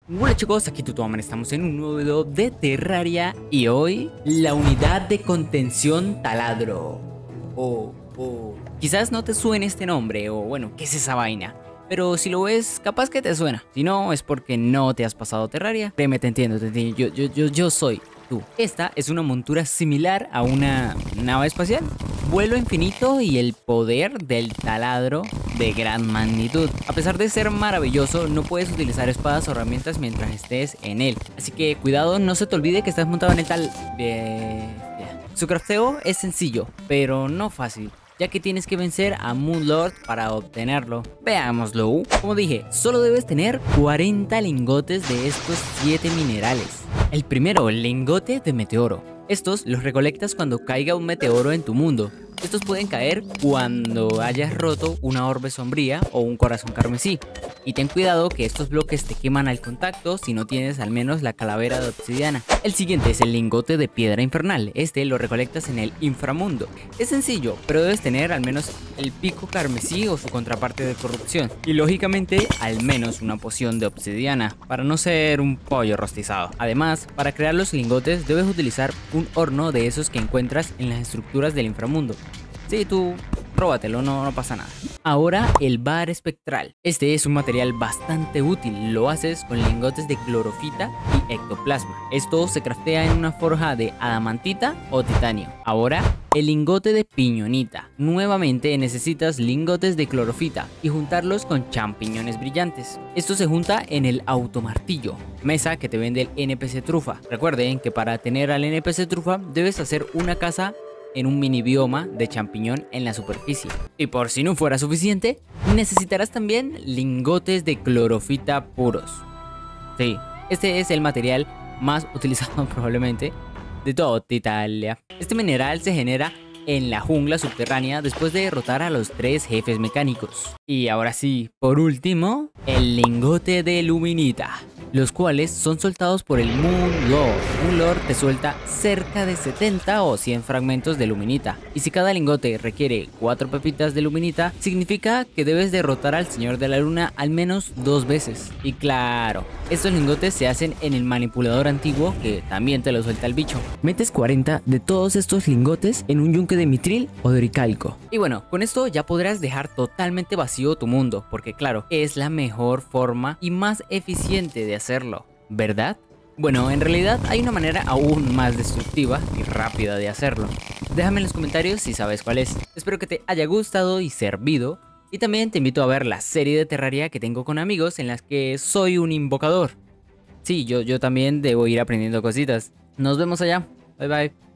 Hola chicos, aquí Tutoman, estamos en un nuevo video de Terraria y hoy la unidad de contención taladro. Quizás no te suene este nombre o bueno, ¿qué es esa vaina? Pero si lo ves, capaz que te suena. Si no, es porque no te has pasado Terraria. Créeme, te entiendo, yo soy tú. Esta es una montura similar a una nave espacial. Vuelo infinito y el poder del taladro de gran magnitud. A pesar de ser maravilloso, no puedes utilizar espadas o herramientas mientras estés en él. Así que cuidado, no se te olvide que estás montado en el tal... Su crafteo es sencillo, pero no fácil, ya que tienes que vencer a Moonlord para obtenerlo. Veámoslo. Como dije, solo debes tener 40 lingotes de estos 7 minerales. El primero, lingote de meteoro. Estos los recolectas cuando caiga un meteoro en tu mundo. Estos pueden caer cuando hayas roto una orbe sombría o un corazón carmesí. Y ten cuidado que estos bloques te queman al contacto si no tienes al menos la calavera de obsidiana. El siguiente es el lingote de piedra infernal. Este lo recolectas en el inframundo. Es sencillo, pero debes tener al menos el pico carmesí o su contraparte de corrupción. Y lógicamente al menos una poción de obsidiana, para no ser un pollo rostizado. Además, para crear los lingotes debes utilizar un horno de esos que encuentras en las estructuras del inframundo. Sí, tú róbatelo, no pasa nada. Ahora el bar espectral. Este es un material bastante útil. Lo haces con lingotes de clorofita y ectoplasma. Esto se craftea en una forja de adamantita o titanio. Ahora el lingote de piñonita. Nuevamente necesitas lingotes de clorofita y juntarlos con champiñones brillantes. Esto se junta en el automartillo, mesa que te vende el NPC Trufa. Recuerden que para tener al NPC Trufa debes hacer una casa en un mini bioma de champiñón en la superficie. Y por si no fuera suficiente, necesitarás también lingotes de clorofita puros. Sí, este es el material más utilizado probablemente de toda Italia. Este mineral se genera en la jungla subterránea después de derrotar a los 3 jefes mecánicos. Y ahora sí, por último, el lingote de luminita, los cuales son soltados por el Moonlord. Moonlord te suelta cerca de 70 o 100 fragmentos de luminita. Y si cada lingote requiere 4 pepitas de luminita, significa que debes derrotar al Señor de la Luna al menos 2 veces. Y claro, estos lingotes se hacen en el manipulador antiguo que también te lo suelta el bicho. Metes 40 de todos estos lingotes en un yunque de mitril o de oricalco. Y bueno, con esto ya podrás dejar totalmente vacío tu mundo, porque claro, es la mejor forma y más eficiente de hacerlo, ¿verdad? Bueno, en realidad hay una manera aún más destructiva y rápida de hacerlo. Déjame en los comentarios si sabes cuál es. Espero que te haya gustado y servido. Y también te invito a ver la serie de Terraria que tengo con amigos en las que soy un invocador. Sí, yo también debo ir aprendiendo cositas. Nos vemos allá. Bye bye.